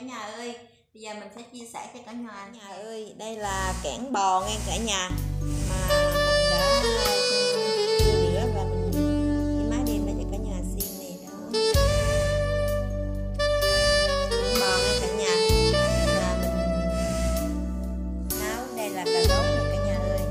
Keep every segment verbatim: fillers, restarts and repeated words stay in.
nhà ơi. Bây giờ mình sẽ chia sẻ cho cả nhà. Cả nhà ơi, đây là kẽn bò nghe cả nhà, mà mình đã rửa và mình với máy đem ra cho cả nhà xem này đó. Kẽn bò nghe cả nhà, và mình nấu đây là cà rốt này cả nhà ơi.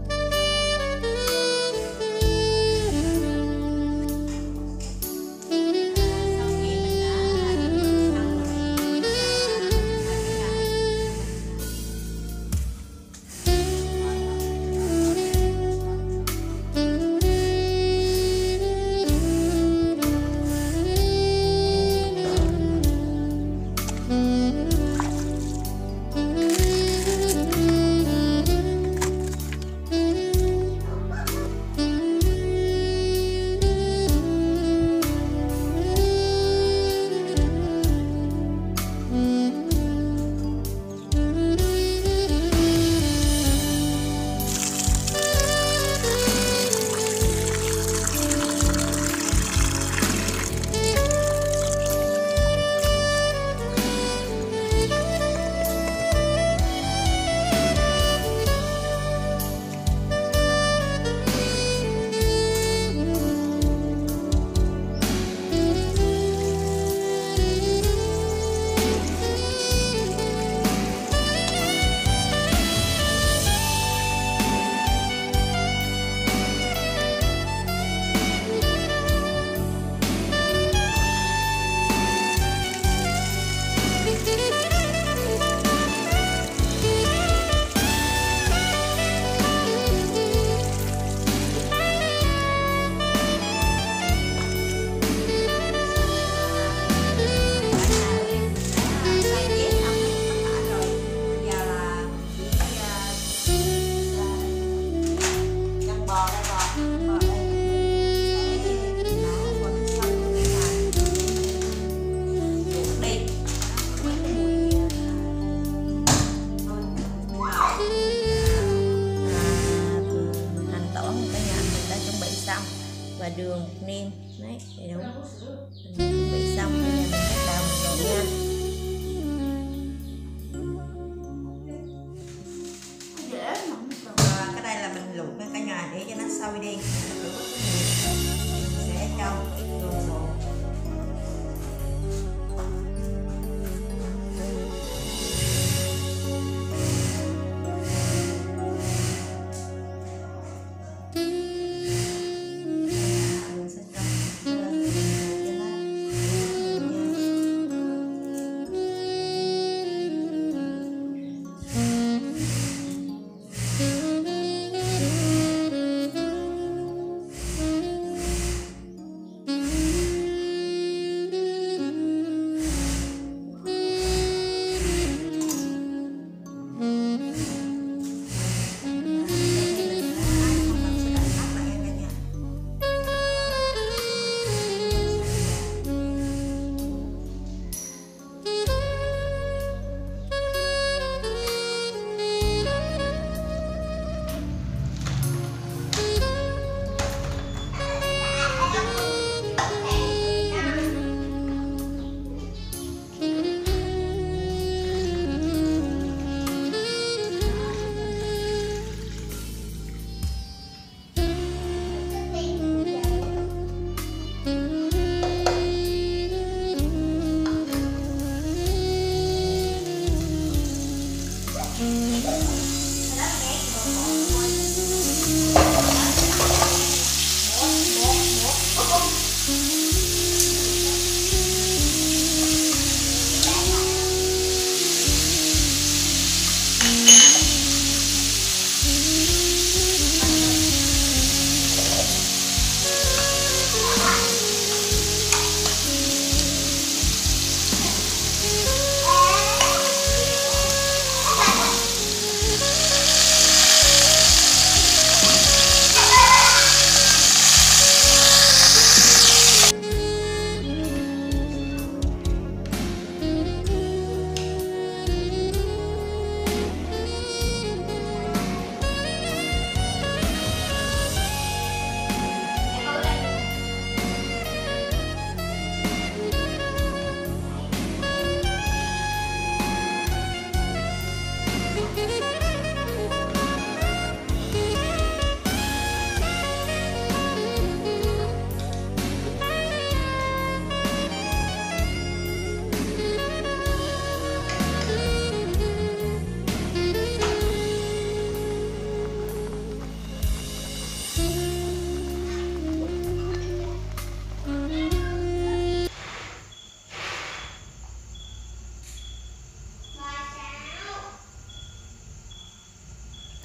Và đường nêm đấy để đúng mình chuẩn bị xong bây giờ mình bắt đầu mình rồi nha. Và cái đây là mình luộc với cả nhà để cho nó sôi đi, sẽ cho một ít đồ bột.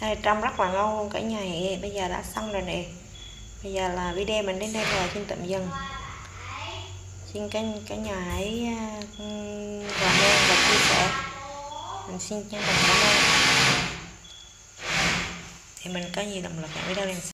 Đây, trông rất là ngon luôn cả nhà. Bây giờ đã xong rồi nè. Bây giờ là video mình đến đây rồi, xin tạm dừng. Xin cả, cả nhà hãy comment và chia sẻ. Mình xin chân thành cảm ơn. Thì mình có nhiều động lực làm video lần sau.